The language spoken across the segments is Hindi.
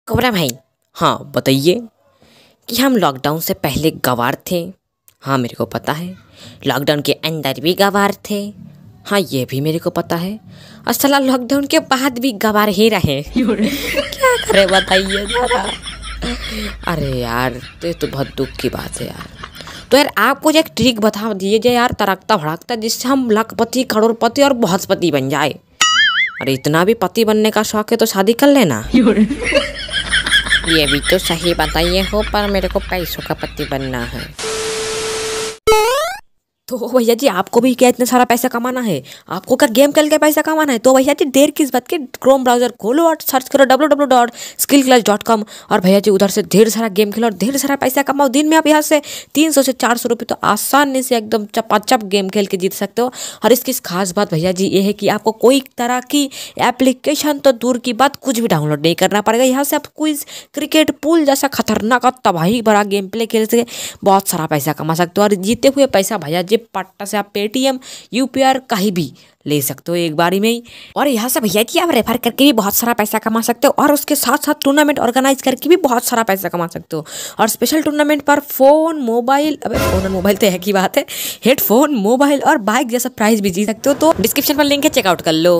कोबरा भाई, हाँ बताइए कि हम लॉकडाउन से पहले गँवार थे। हाँ मेरे को पता है। लॉकडाउन के अंदर भी गँवार थे। हाँ ये भी मेरे को पता है। और साला लॉकडाउन के बाद भी गँवार ही रहे। क्या करे बताइए जरा। अरे यार ये तो बहुत दुख की बात है यार। तो यार आप कुछ एक ट्रिक बता दीजिए यार, तड़कता भड़कता, जिससे हम लाखपति, करोड़पति और बहुतपति बन जाए। अरे इतना भी पति बनने का शौक है तो शादी कर लेना। ये भी तो सही बताइए हो, पर मेरे को पैसों का पति बनना है। तो भैया जी आपको भी क्या इतना सारा पैसा कमाना है? आपको क्या गेम खेल के पैसा कमाना है? तो भैया जी देर किस बात की, क्रोम ब्राउजर खोलो और सर्च करो www.skillclash.com और भैया जी उधर से ढेर सारा गेम खेलो और ढेर सारा पैसा कमाओ। दिन में आप यहाँ से 300 से 400 रुपये तो आसानी से एकदम चपाचप गेम खेल के जीत सकते हो। और इसकी खास बात भैया जी ये है कि आपको कोई तरह की एप्लीकेशन तो दूर की बात कुछ भी डाउनलोड नहीं करना पड़ेगा। यहाँ से आप क्विज, क्रिकेट, पूल जैसा खतरनाक और तबाही भरा गेम प्ले खेल के बहुत सारा पैसा कमा सकते हो। और जीते हुए पैसा भैया जी पट्टा से आप पेटीएम, यूपीआई कहीं भी ले सकते हो एक बारी में ही। और यहाँ से भैया जी आप रेफर करके भी बहुत सारा पैसा कमा सकते हो और उसके साथ साथ टूर्नामेंट ऑर्गेनाइज करके भी बहुत सारा पैसा कमा सकते हो। और स्पेशल टूर्नामेंट पर फोन, मोबाइल, अबे फोन और मोबाइल तो है की बात है, हेडफोन, मोबाइल और बाइक जैसा प्राइज भी जीत सकते हो। तो डिस्क्रिप्शन पर लिंक है, चेकआउट कर लो।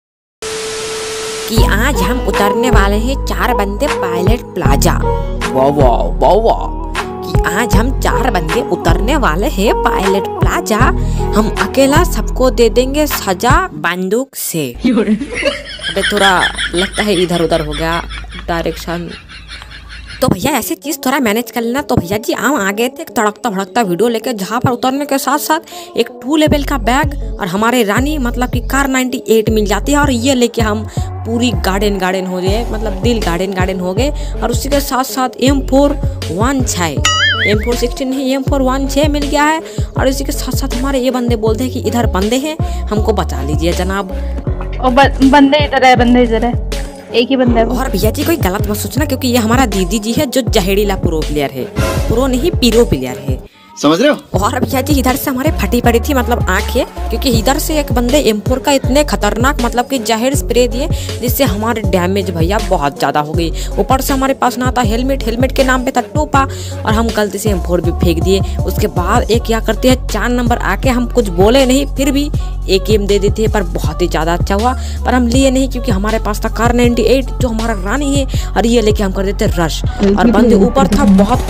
कि आज हम उतरने वाले हैं 4 बंदे पायलट प्लाजा। वाह वाह वाह वाह। कि आज हम 4 बंदे उतरने वाले हैं पायलट प्लाजा। हम अकेला सबको दे देंगे सजा बंदूक से। अबे थोड़ा लगता है इधर उधर हो गया डायरेक्शन। तो भैया ऐसी चीज़ थोड़ा मैनेज कर लेना। तो भैया जी हम आ गए थे एक तड़कता भड़कता वीडियो लेके, जहाँ पर उतरने के साथ साथ एक 2 लेवल का बैग और हमारे रानी मतलब कि कार 98 मिल जाती है। और ये लेके हम पूरी गार्डन हो गए, मतलब दिल गार्डन हो गए। और उसी के साथ साथ M416 M416 नहीं M416 मिल गया है। और इसी के साथ साथ हमारे ये बंदे बोलते हैं कि इधर बंदे हैं, हमको बचा लीजिए जनाब। और बंदे इधर है, बंदे इधर है, एक ही बंदा है। और भैया जी कोई गलत मत सोचना, क्योंकि ये हमारा दीदी जी है जो जहेड़ीला प्रो प्लेयर है, प्रो नहीं पीरो प्लेयर है, समझ रहे हो। और भैया जी इधर से हमारे फटी पड़ी थी मतलब आंखें, क्योंकि इधर से एक बंदे M4 का इतने खतरनाक मतलब कि जहर स्प्रे दिए जिससे हमारे डैमेज भैया बहुत ज्यादा हो गई। ऊपर से हमारे पास ना था हेलमेट के नाम पे था टोपा, और हम गलती से M4 भी फेंक दिए। उसके बाद एक क्या करते हैं 4 नंबर आके हम कुछ बोले नहीं, फिर भी एक एम दे देते हैं, पर बहुत ही ज्यादा अच्छा हुआ। पर हम लिए नहीं क्योंकि हमारे पास था कार 98 जो हमारा रानी है, और ये लेके हम कर देते रश। और बंदे ऊपर था, बहुत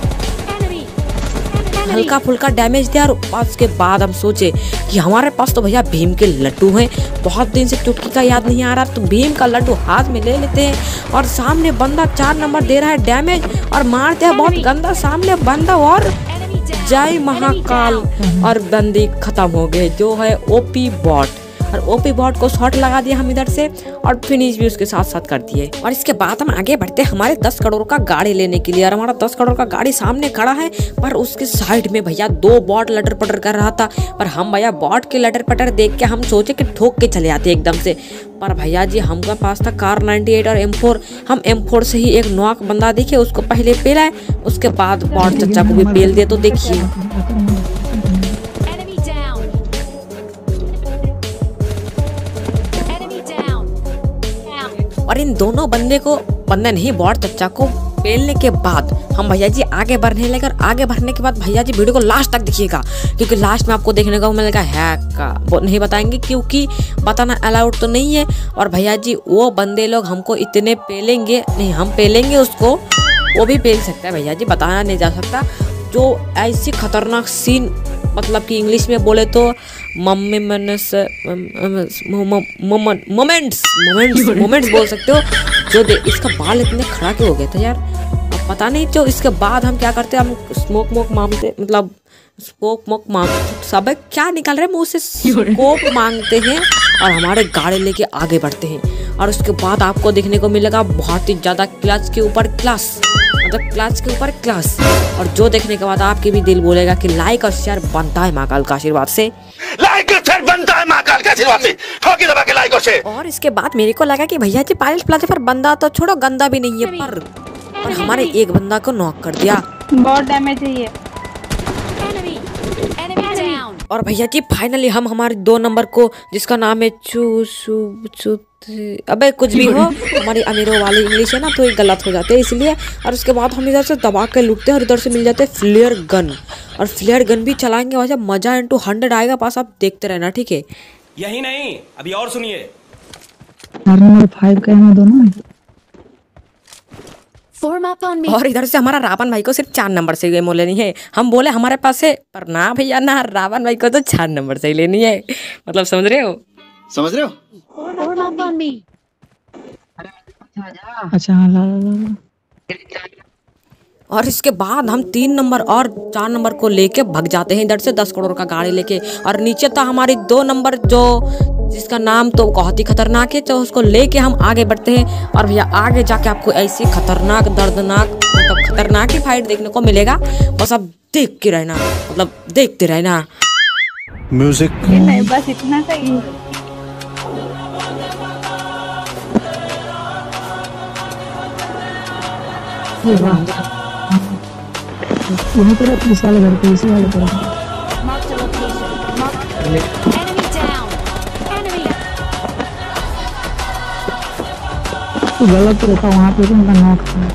हल्का फुल्का डैमेज दिया। और उसके बाद हम सोचे कि हमारे पास तो भैया भीम के लड्डू हैं, बहुत दिन से चुटकी का याद नहीं आ रहा, तो भीम का लड्डू हाथ में ले लेते हैं। और सामने बंदा 4 नंबर दे रहा है डैमेज और मारते हैं बहुत गंदा सामने बंदा, और जय महाकाल। और बंदे खत्म हो गए जो है ओपी बॉट। और ओपी बॉट को शॉट लगा दिया हम इधर से, और फिनिश भी उसके साथ साथ कर दिए। और इसके बाद हम आगे बढ़ते हमारे 10 करोड़ का गाड़ी लेने के लिए। और हमारा 10 करोड़ का गाड़ी सामने खड़ा है, पर उसके साइड में भैया 2 बॉट लटर पटर कर रहा था। पर हम भैया बॉट के लटर पटर देख के हम सोचे कि ठोक के चले आते एकदम से। पर भैया जी हमका पास था कार 98 और M4। हम M4 से ही एक नॉक बंदा दिखे, उसको पहले पेला, उसके बाद बॉट चचा को भी पेल दिया। तो देखिए और इन दोनों बंदे नहीं बॉट चचा को पेलने के बाद हम भैया जी आगे बढ़ने लगे। और आगे बढ़ने के बाद भैया जी वीडियो को लास्ट तक देखिएगा, क्योंकि लास्ट में आपको देखने को मिलेगा हैक का, वो नहीं बताएंगे क्योंकि बताना अलाउड तो नहीं है। और भैया जी वो बंदे लोग हमको इतने पेलेंगे नहीं, हम पेलेंगे उसको, वो भी पेल सकता है भैया जी, बताना नहीं जा सकता। जो ऐसी खतरनाक सीन मतलब कि इंग्लिश में बोले तो मोमेंट्स बोल सकते हो। जो इसका बाल इतने खड़ा क्यों हो गया था यार, अब पता नहीं। जो इसके बाद हम क्या करते हैं, हम स्मोक मांगते, मतलब सब क्या निकल रहे मुंह से, स्कोप मांगते हैं और हमारे गाड़ी लेके आगे बढ़ते हैं। और उसके बाद आपको देखने को मिलेगा बहुत ही ज्यादा क्लच के ऊपर क्लास, मतलब क्लच के ऊपर क्लास। और जो देखने के बाद आपके भी दिल बोलेगा कि लाइक और शेयर बनता है महाकाल का आशीर्वाद से, लाइक और शेयर बनता है महाकाल का आशीर्वाद से, ठोकी दबा के लाइक और शेयर। और इसके बाद मेरे को लगा कि भैया जी पायलट प्लाजा पर बंदा तो छोड़ो, गंदा भी नहीं है, पर हमारे एक बंदा को नॉक कर दिया। बहुत डैमेज है ये। और भैया जी फाइनली हम हमारे 2 नंबर को, जिसका नाम है अबे कुछ भी हो, हमारी अमीरों वाली इंग्लिश है ना तो ये गलत हो जाते हैं इसलिए। और उसके बाद हम इधर से दबा के लूटते हैं और इधर से मिल जाते हैं फ्लेयर गन, और फ्लेयर गन भी चलाएंगे वैसे मजा इंटू 100 आएगा पास, आप देखते रहना ठीक है। यही नहीं अभी और सुनिए। नंबर 5 का है दोनों। और इधर से हमारा रावण भाई को सिर्फ 4 नंबर से गेम लेनी है। हम बोले हमारे पास है, पर ना भैया ना, रावण भाई को तो 4 नंबर से ही लेनी है। मतलब समझ रहे हो? समझ रहे हो? अच्छा हाँ ला। और इसके बाद हम 3 नंबर और 4 नंबर को लेके भाग जाते हैं इधर से 10 करोड़ का गाड़ी लेके। और नीचे था हमारी 2 नंबर जो, जिसका नाम तो बहुत ही खतरनाक है, तो उसको लेके हम आगे बढ़ते हैं। और भैया आगे जाके आपको ऐसी खतरनाक दर्दनाक मतलब खतरनाक ही फाइट देखने को मिलेगा, बस आप देख के रहना, मतलब देखते रहना। म्यूजिक नहीं बस इतना सही। वहीं पर पुलिस वाले घर पे इसी वाले पर तो गलत रहता वहाँ पे उनका नॉक था।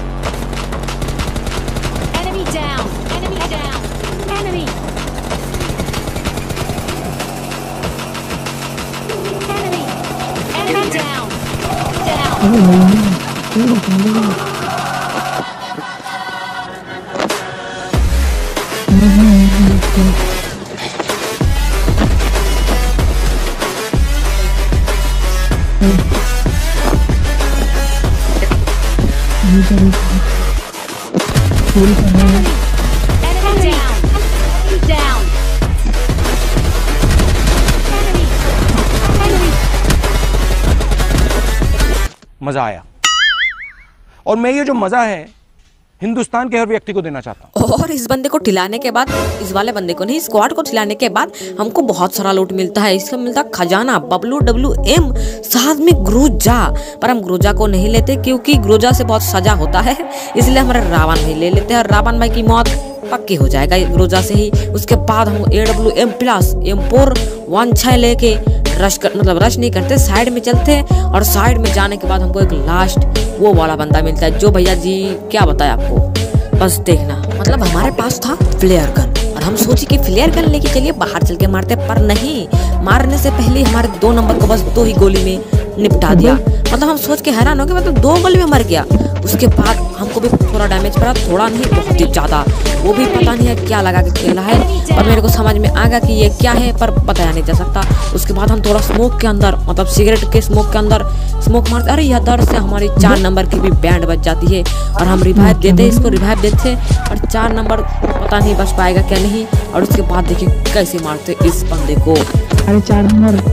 मजा आया, और मैं ये जो मजा है हिंदुस्तान के हर व्यक्ति को देना चाहता हूँ। और इस बंदे को ठिलाने के बाद, इस वाले बंदे को नहीं, स्क्वाड को ठिलाने के बाद हमको बहुत सारा लूट मिलता है। इसका मिलता खजाना, WWM, साथ में ग्रोजा। पर हम ग्रोजा को नहीं लेते क्योंकि ग्रोजा से बहुत सजा होता है, इसलिए हमारे रावण भाई ले लेते हैं। और रावण भाई की मौत पक्की हो जाएगा ग्रोजा से ही। उसके बाद हम AWM प्लस M416 लेके रश नहीं करते, साइड में चलते हैं। और साइड में जाने के बाद हमको एक लास्ट वो वाला बंदा मिलता है, जो भैया जी क्या बताया आपको, बस देखना। मतलब हमारे पास था फ्लेयर गन, और हम सोचे कि फ्लेयर गन लेके चलिए बाहर चल के मारते, पर नहीं, मारने से पहले हमारे 2 नंबर को बस 2 ही गोली में निपटा दिया। मतलब हम सोच के हैरान हो गए, मतलब 2 गोली में मर गया। उसके बाद हमको भी थोड़ा डैमेज पड़ा, थोड़ा नहीं बहुत ही ज़्यादा, वो भी पता नहीं है क्या लगा के खेला है। और मेरे को समझ में आ गया कि ये क्या है, पर बताया नहीं जा सकता। उसके बाद हम थोड़ा स्मोक के अंदर, मतलब सिगरेट के स्मोक के अंदर स्मोक मारते, अरे यह दर्द से हमारी 4 नंबर की भी बैंड बच जाती है। और हम रिवाइव देते हैं, इसको रिवाइव देते हैं, और 4 नंबर पता नहीं बच पाएगा क्या नहीं। और उसके बाद देखिए कैसे मारते इस बंदे को। अरे 4 नंबर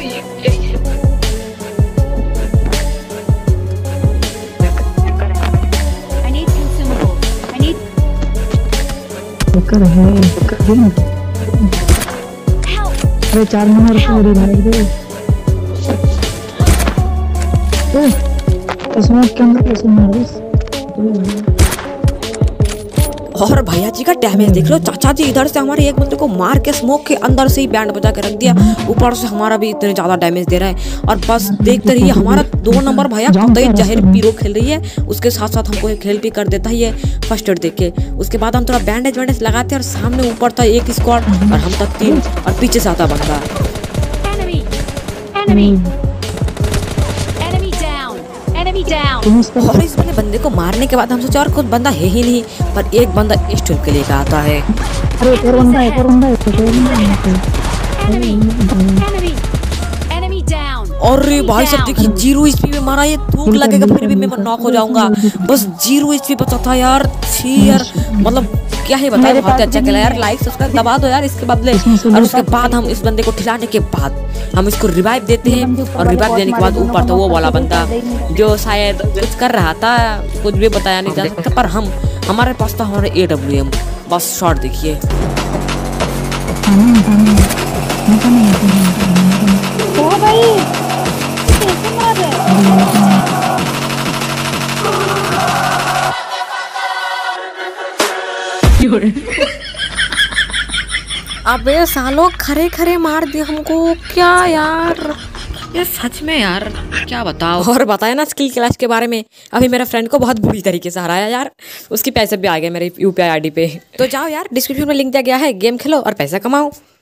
है, अरे 4 नंबर को रिवाइव दे। तो स्मोक के अंदर कैसे मार दे। और भैया जी का डैमेज देख लो, चाचा जी इधर से हमारे एक बंदे को मार के स्मोक के अंदर से ही बैंड बजा के रख दिया, ऊपर से हमारा भी इतने ज्यादा डैमेज दे रहा है। और बस देखते रहिए, हमारा 2 नंबर भैया कतई जहर पीरो खेल रही है, उसके साथ साथ हमको एक हेल्प भी कर देता है ये फर्स्ट एड देख के। उसके बाद हम थोड़ा बैंडेज वैंडेज लगाते हैं, और सामने ऊपर था एक स्क्वाड और हम तक 3, और पीछे से आता बंदा। और इस वाले बंदे को मारने के बाद हम सोचा और कुछ बंदा है ही नहीं, पर एक बंदा स्टिल के लेकर आता है। अरे एक और बंदा और भाई सब देखिए 0 HP में मारा, ये थूक लगेगा फिर भी मैं नॉक हो जाऊंगा। बस 0 HP बचा था यार। छी यार, मतलब क्या ही बताया, बहुत अच्छा खेला यार। लाइक सब्सक्राइब दबा दो यार इसके बदले। और उसके बाद हम इस बंदे को ठिलाने के बाद हम इसको रिवाइव देते हैं, और रिवाइव देने के बाद ऊपर था वो वाला बंदा जो शायद कुछ कर रहा था, कुछ भी बताया नहीं जा सकता। पर हमारे पास था हमारे AWM, बस शॉट देखिए। अबे सालों खरे खरे मार दिए हमको क्या यार, ये सच में यार क्या बताओ। और बताया ना स्किल क्लैश के बारे में, अभी मेरे फ्रेंड को बहुत बुरी तरीके से हराया यार, उसकी पैसे भी आ गए मेरे UPI ID पे। तो जाओ यार, डिस्क्रिप्शन में लिंक दिया गया है, गेम खेलो और पैसा कमाओ।